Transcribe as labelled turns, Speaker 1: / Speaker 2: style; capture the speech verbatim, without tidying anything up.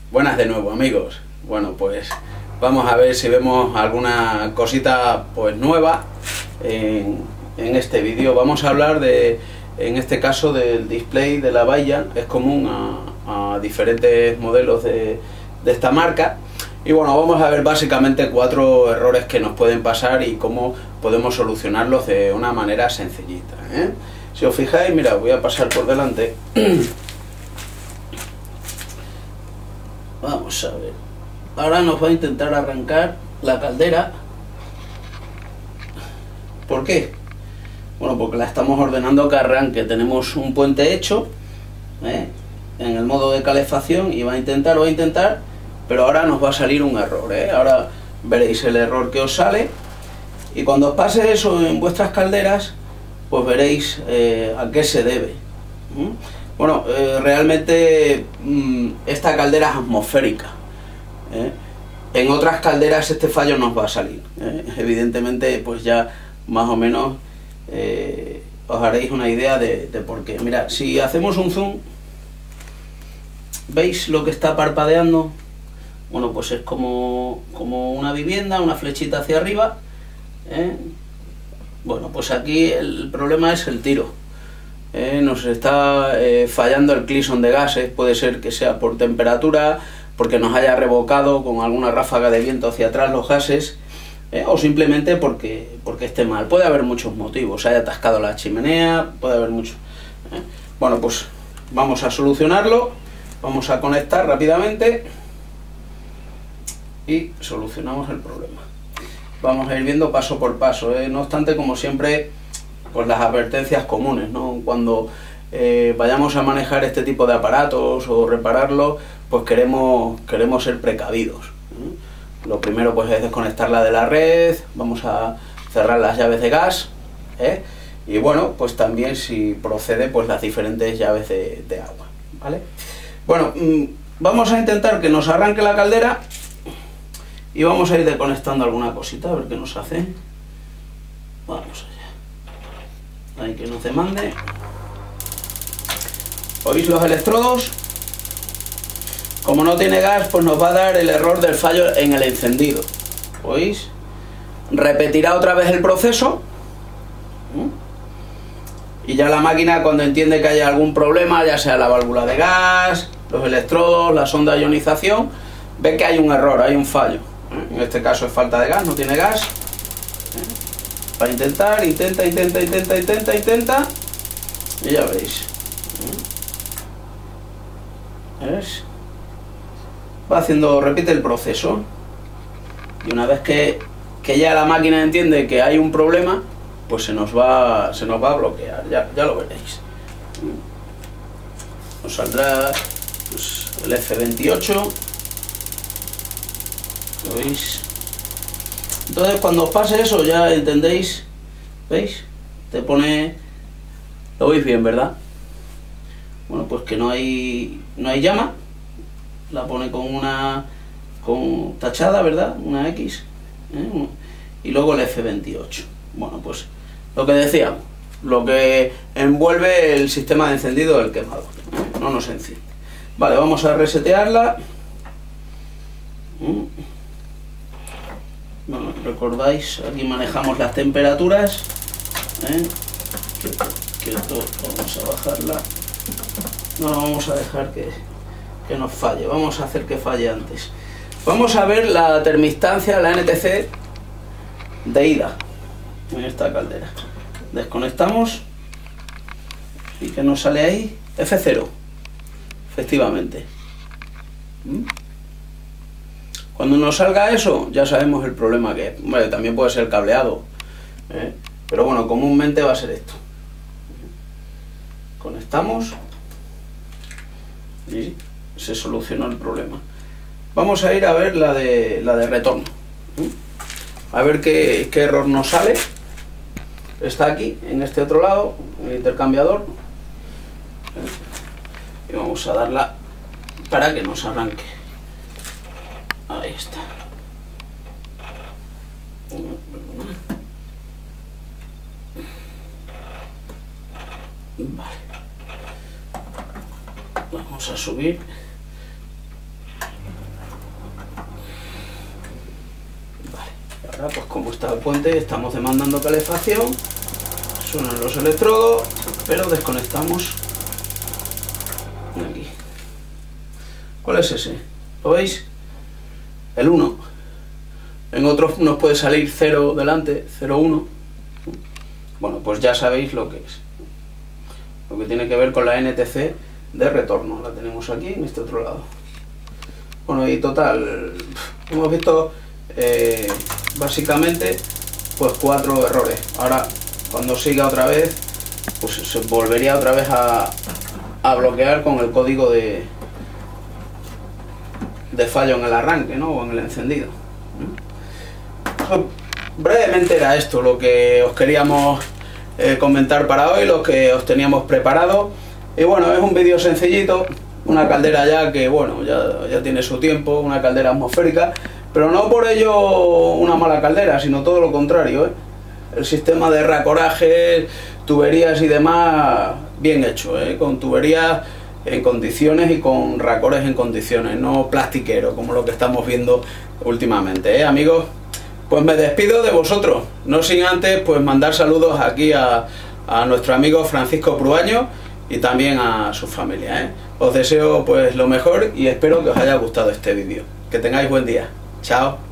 Speaker 1: Buenas de nuevo, amigos. Bueno, pues vamos a ver si vemos alguna cosita pues nueva en, en este vídeo. Vamos a hablar de, en este caso, del display de la valla. Es común a, a diferentes modelos de, de esta marca. Y bueno, vamos a ver básicamente cuatro errores que nos pueden pasar y cómo podemos solucionarlos de una manera sencillita, ¿eh? Si os fijáis, mira, voy a pasar por delante. Vamos a ver. Ahora nos va a intentar arrancar la caldera. ¿Por qué? Bueno, porque la estamos ordenando que arranque. Tenemos un puente hecho, ¿eh?, en el modo de calefacción, y va a intentar, va a intentar, pero ahora nos va a salir un error, ¿eh? Ahora veréis el error que os sale, y cuando os pase eso en vuestras calderas, pues veréis eh, a qué se debe. ¿Mm? Bueno, eh, realmente mmm, esta caldera es atmosférica, ¿eh? En otras calderas este fallo nos va a salir, ¿eh? Evidentemente, pues ya más o menos eh, os haréis una idea de, de por qué. Mira, si hacemos un zoom, ¿veis lo que está parpadeando? Bueno, pues es como, como una vivienda, una flechita hacia arriba, ¿eh? Bueno, pues aquí el problema es el tiro. Eh, nos está eh, fallando el Cleason de gases. Puede ser que sea por temperatura, porque nos haya revocado con alguna ráfaga de viento hacia atrás los gases, eh, o simplemente porque, porque esté mal. Puede haber muchos motivos, se haya atascado la chimenea, puede haber mucho. Eh. Bueno, pues vamos a solucionarlo. Vamos a conectar rápidamente y solucionamos el problema. Vamos a ir viendo paso por paso, ¿eh? No obstante, como siempre, pues las advertencias comunes, ¿no? Cuando eh, vayamos a manejar este tipo de aparatos o repararlos, pues queremos, queremos ser precavidos, ¿eh? Lo primero pues es desconectarla de la red. Vamos a cerrar las llaves de gas, ¿eh? Y bueno, pues también, si procede, pues las diferentes llaves de, de agua, ¿vale? Bueno, mmm, vamos a intentar que nos arranque la caldera. Y vamos a ir desconectando alguna cosita, a ver qué nos hace. Vamos allá. Ahí, que no se mande. ¿Oís los electrodos? Como no tiene gas, pues nos va a dar el error del fallo en el encendido. ¿Oís? Repetirá otra vez el proceso. Y ya la máquina, cuando entiende que haya algún problema, ya sea la válvula de gas, los electrodos, la sonda de ionización, ve que hay un error, hay un fallo. En este caso es falta de gas, no tiene gas. Va a intentar, intenta, intenta, intenta, intenta, intenta. Y ya veis. ¿Ves? Va haciendo, repite el proceso. Y una vez que, que ya la máquina entiende que hay un problema, pues se nos va, se nos va a bloquear. Ya, ya lo veréis. Nos saldrá pues, el F veintiocho. ¿Veis? Entonces, cuando os pase eso, ya entendéis. ¿Veis? Te pone... Lo veis bien, ¿verdad? Bueno, pues que no hay no hay llama. La pone con una con tachada, ¿verdad? Una X, ¿eh? Y luego el F veintiocho. Bueno, pues lo que decíamos, lo que envuelve el sistema de encendido del quemador, ¿eh? No nos enciende. Vale, vamos a resetearla. Bueno, recordáis, aquí manejamos las temperaturas, ¿eh? que, que esto, vamos a bajarla. No vamos a dejar que, que nos falle, vamos a hacer que falle antes. Vamos a ver la termistancia, la N T C de ida en esta caldera. Desconectamos y que nos sale ahí F cero, efectivamente. ¿Mm? Cuando nos salga eso, ya sabemos el problema que es. Bueno, también puede ser cableado, ¿eh? Pero bueno, comúnmente va a ser esto. Conectamos y se solucionó el problema. Vamos a ir a ver la de, la de retorno, ¿eh? A ver qué, qué error nos sale. Está aquí, en este otro lado, el intercambiador. Y vamos a darla para que nos arranque. Ahí está. Vale. Vamos a subir. Y ahora, pues como está el puente, estamos demandando calefacción, suenan los electrodos, pero desconectamos aquí. ¿Cuál es ese? ¿Lo veis? El uno. En otros nos puede salir cero delante, cero uno. Bueno, pues ya sabéis lo que es. Lo que tiene que ver con la N T C de retorno. La tenemos aquí en este otro lado. Bueno, y total, hemos visto eh, básicamente pues cuatro errores. Ahora, cuando siga otra vez, pues se volvería otra vez a, a bloquear con el código de, de fallo en el arranque, ¿no? O en el encendido. Pues, brevemente era esto lo que os queríamos eh, comentar para hoy, lo que os teníamos preparado. Y bueno, es un vídeo sencillito, una caldera ya que bueno, ya, ya tiene su tiempo, una caldera atmosférica, pero no por ello una mala caldera, sino todo lo contrario, ¿eh? El sistema de racorajes, tuberías y demás, bien hecho, ¿eh? Con tuberías en condiciones y con racores en condiciones, no plastiquero, como lo que estamos viendo últimamente, ¿eh, amigos? Pues me despido de vosotros, no sin antes pues mandar saludos aquí a, a nuestro amigo Francisco Pruaño y también a su familia, ¿eh? Os deseo pues lo mejor y espero que os haya gustado este vídeo. Que tengáis buen día. Chao.